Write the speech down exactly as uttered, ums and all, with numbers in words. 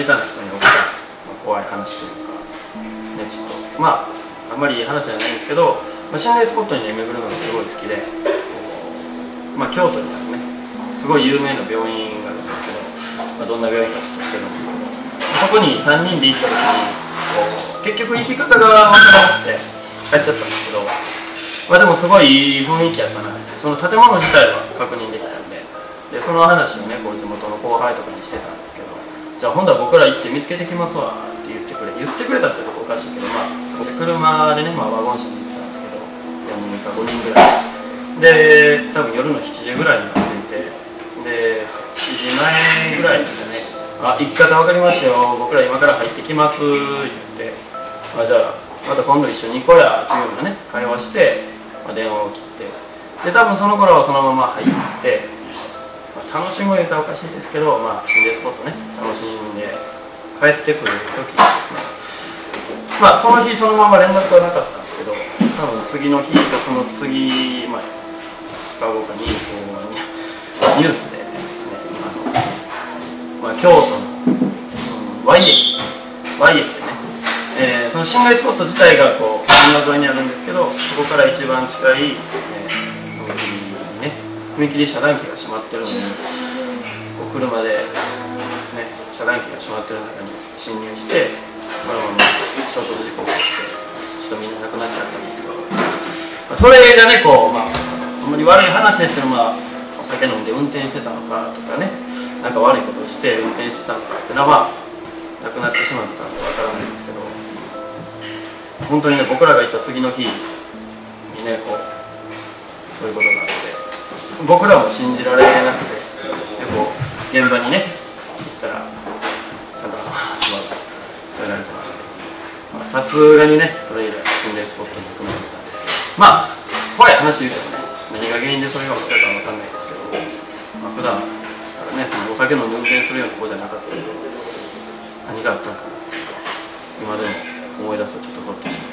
下手な人に起きた、まあ、怖い話というか、ね、ちょっとまああんまりいい話じゃないんですけど、まあ、心霊スポットにね巡るのがすごい好きで、まあ、京都にあるねすごい有名な病院があるんですけど、まあ、どんな病院かちょっとしてるんですけど、そこにさんにんで行った時にこう結局行き方が分からなくて帰っちゃったんですけど、まあ、でもすごいいい雰囲気やったな。その建物自体は確認できたんで、でその話をねこう地元の後輩とかにしてたんですけど、じゃあ今度は僕ら行って見つけてきますわって言ってくれ言ってくれたってとこおかしいけど、まあ車でね、まあ、ワゴン車に行ったんですけどよにんかごにんぐらいで、多分夜のしちじぐらいに着いて、ではちじまえぐらいですよね。あ、行き方分かりましたよ、僕ら今から入ってきます言って、あ、じゃあまた今度一緒に行こうやっていうようなね会話して、まあ、電話を切って、で多分その頃はそのまま入って、まあ、楽しむ言うたらおかしいですけど、まあ、心霊スポットね楽しんで帰ってくる時ですね、まあその日そのまま連絡はなかったんですけど、多分次の日とその次、まあ、ふつかごかにこうニュースでですね、あの、まあ、京都の、うん、Y 駅 Y 駅でね、えー、その心霊スポット自体がこう海沿いにあるんですけど、そこから一番近い、えー、踏切にね、踏切遮断機が閉まってるのにこう車で、ね、遮断機が閉まってる中に進入して、そのまま衝突事故を起こしてちょっとみんな亡くなっちゃったんですけど、まあ、それがねこう、まあ、あんまり悪い話ですけど、まあ、お酒飲んで運転してたのかとかね、なんか悪いことをして運転してたのかっていうのは、まあ、亡くなってしまったのでわからないんですけど、本当にね僕らが行った次の日にねこうそういうことがあって、僕らも信じられなくて、でこう現場にね行ったらちゃんと添えられてまして、さすがにねそれ以来心霊スポットに行くのを見たんですけど、まあ怖い話言うてもね何が原因でそれが起きたかわかんないですけど、まあ、普段からねそのお酒飲んで運転するような子じゃなかったけど、何があったのかな今でも思い出すとちょっとゾッとします。